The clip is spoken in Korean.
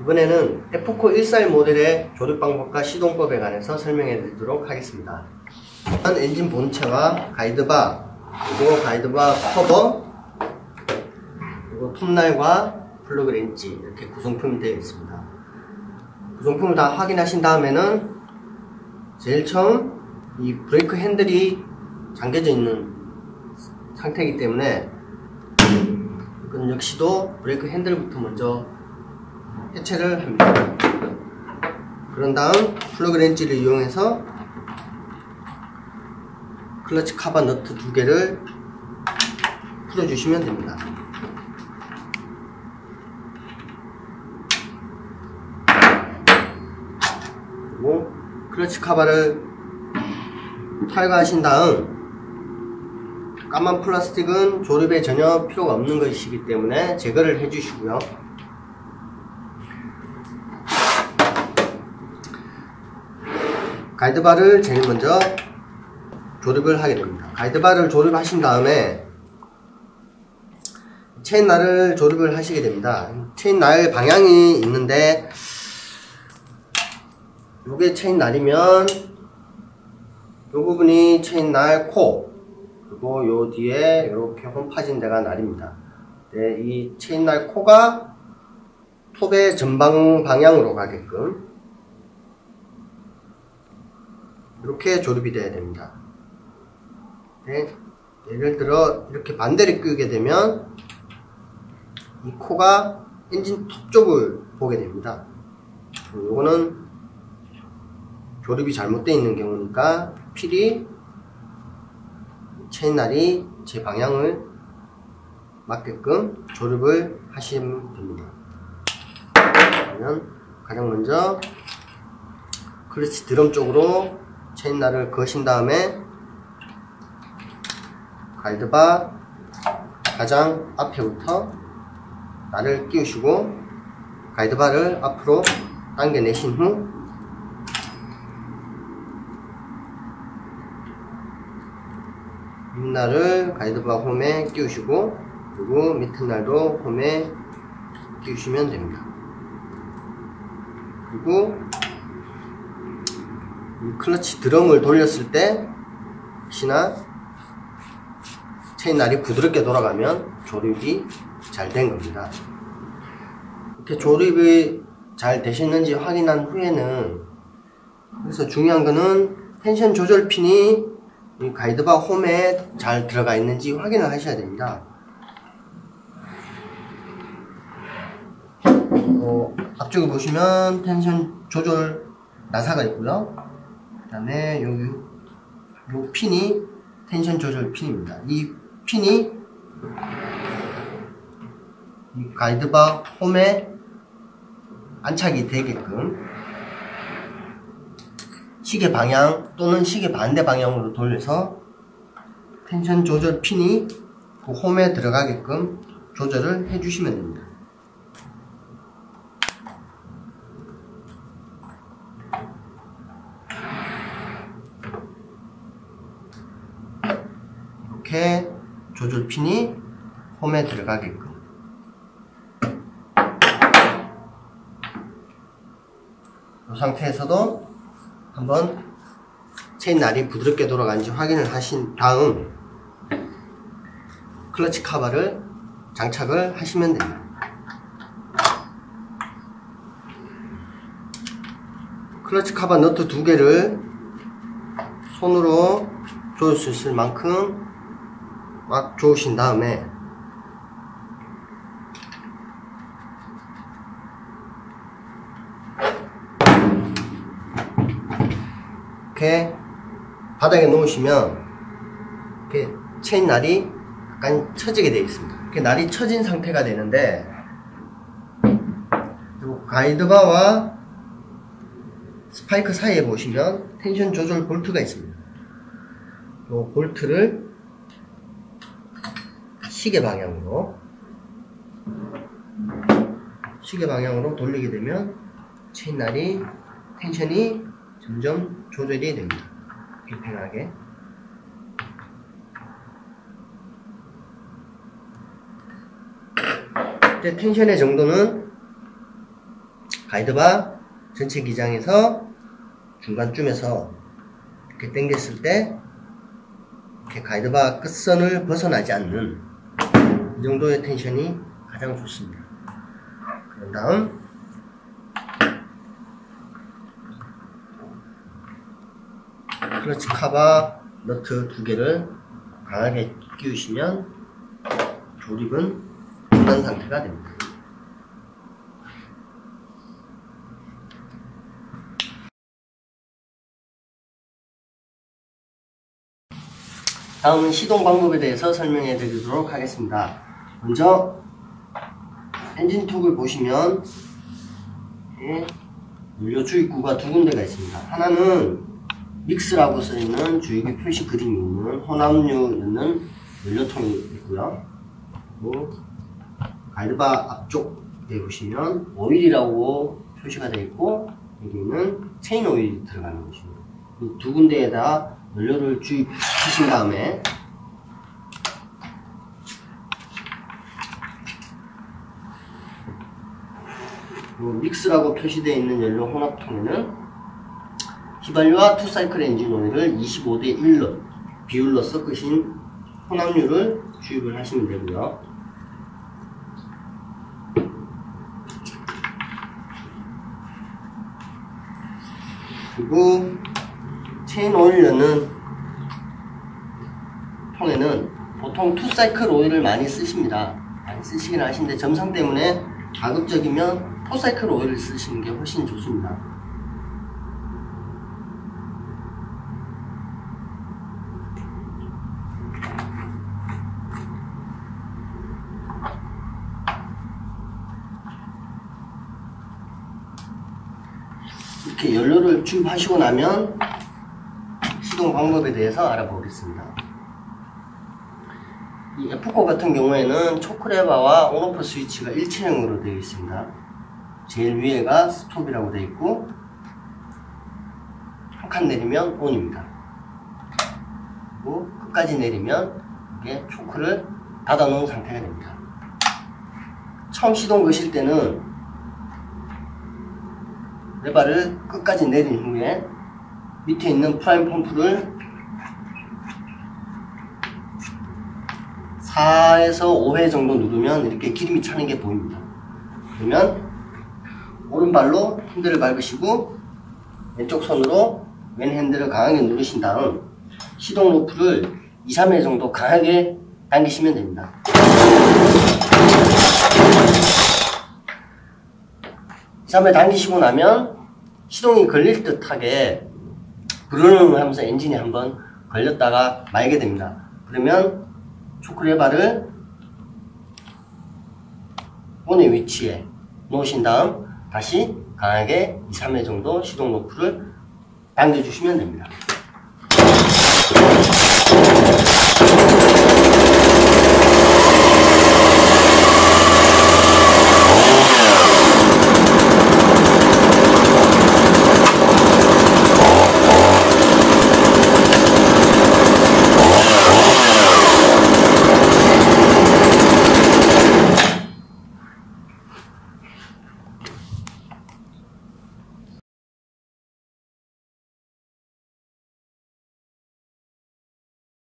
이번에는 F-코 141 모델의 조립 방법과 시동법에 관해서 설명해 드리도록 하겠습니다. 엔진 본체와 가이드바, 그리고 가이드바 커버, 그리고 톱날과 플러그 렌치 이렇게 구성품이 되어 있습니다. 구성품을 다 확인하신 다음에는 제일 처음 이 브레이크 핸들이 잠겨져 있는 상태이기 때문에 이건 역시도 브레이크 핸들부터 먼저 해체를 합니다. 그런 다음 플러그 렌치를 이용해서 클러치 카바 너트 2개를 풀어주시면 됩니다. 그리고 클러치 카바를 탈거하신 다음 까만 플라스틱은 조립에 전혀 필요가 없는 것이기 때문에 제거를 해주시고요. 가이드바를 제일 먼저 조립을 하게 됩니다. 가이드바를 조립하신 다음에 체인날을 조립을 하시게 됩니다. 체인날 방향이 있는데 요게 체인날이면 요 부분이 체인날 코, 그리고 요 뒤에 이렇게 홈 파진 데가 날입니다. 네, 이 체인날 코가 톱의 전방 방향으로 가게끔 이렇게 조립이 되어야 됩니다. 네, 예를 들어 이렇게 반대로 끼우게 되면 이 코가 엔진 톱 쪽을 보게 됩니다. 요거는 조립이 잘못되어 있는 경우니까 필히 체인날이 제 방향을 맞게끔 조립을 하시면 됩니다. 그러면 가장 먼저 클러치 드럼 쪽으로 체인날을 거신 다음에 가이드바 가장 앞에부터 날을 끼우시고 가이드바를 앞으로 당겨내신 후 윗날을 가이드바 홈에 끼우시고 그리고 밑에 날도 홈에 끼우시면 됩니다. 그리고 이 클러치 드럼을 돌렸을 때 혹시나 체인날이 부드럽게 돌아가면 조립이 잘 된 겁니다. 이렇게 조립이 잘 되셨는지 확인한 후에는, 그래서 중요한 거는 텐션 조절 핀이 이 가이드바 홈에 잘 들어가 있는지 확인을 하셔야 됩니다. 앞쪽에 보시면 텐션 조절 나사가 있고요. 그 다음에 요 핀이 텐션 조절 핀입니다. 이 핀이 이 가이드바 홈에 안착이 되게끔 시계 방향 또는 시계 반대 방향으로 돌려서 텐션 조절 핀이 그 홈에 들어가게끔 조절을 해주시면 됩니다. 이렇게 조절 핀이 홈에 들어가게끔. 이 상태에서도 한번 체인날이 부드럽게 돌아가는지 확인을 하신 다음 클러치 카바를 장착을 하시면 됩니다. 클러치 카바 너트 2개를 손으로 조일 수 있을 만큼 막 조으신 다음에 이렇게 바닥에 놓으시면 이렇게 체인날이 약간 처지게 되어 있습니다. 이렇게 날이 처진 상태가 되는데, 그리고 가이드바와 스파이크 사이에 보시면 텐션 조절 볼트가 있습니다. 이 볼트를 시계 방향으로 돌리게 되면 체인날이 텐션이 점점 조절이 됩니다. 평평하게. 이때 텐션의 정도는 가이드바 전체 기장에서 중간쯤에서 이렇게 당겼을 때 이렇게 가이드바 끝선을 벗어나지 않는 이 정도의 텐션이 가장 좋습니다. 그런 다음 클러치 카바 너트 2개를 강하게 끼우시면 조립은 끝난 상태가 됩니다. 다음은 시동 방법에 대해서 설명해 드리도록 하겠습니다. 먼저 엔진 톡을 보시면 연료 주입구가 두 군데가 있습니다. 하나는 믹스라고 써있는 주입구 표시 그림이 있는 혼합류 넣는 연료통이 있고요. 그리고 가이드바 앞쪽에 보시면 오일이라고 표시가 되어 있고 여기는 체인 오일이 들어가는 것입니다. 이 두 군데에다 연료를 주입시키신 다음에 믹스라고 표시되어 있는 연료 혼합통에는 휘발유와 투사이클 엔진 오일을 25대 1로 비율로 섞으신 혼합류를 주입을 하시면 되고요. 그리고 체인 오일 넣는 통에는 보통 투사이클 오일을 많이 쓰십니다. 많이 쓰시긴 하시는데 점상 때문에 가급적이면 포사이클 오일을 쓰시는 게 훨씬 좋습니다. 이렇게 연료를 주입하시고 나면 시동 방법에 대해서 알아보겠습니다. 이 F코 같은 경우에는 초크레바와 온오프 스위치가 일체형으로 되어 있습니다. 제일 위에가 스톱이라고 되어 있고 한 칸 내리면 ON입니다. 그리고 끝까지 내리면 이게 초크를 닫아 놓은 상태가 됩니다. 처음 시동 거실 때는 레바를 끝까지 내린 후에 밑에 있는 프라임 펌프를 4에서 5회 정도 누르면 이렇게 기름이 차는 게 보입니다. 그러면 오른발로 핸들을 밟으시고 왼쪽 손으로 왼 핸들을 강하게 누르신 다음 시동 로프를 2, 3회 정도 강하게 당기시면 됩니다. 2, 3회 당기시고 나면 시동이 걸릴 듯하게 브르릉 하면서 엔진이 한번 걸렸다가 말게 됩니다. 그러면 초크레바를 본의 위치에 놓으신 다음 다시 강하게 2, 3회 정도 시동 로프를 당겨주시면 됩니다.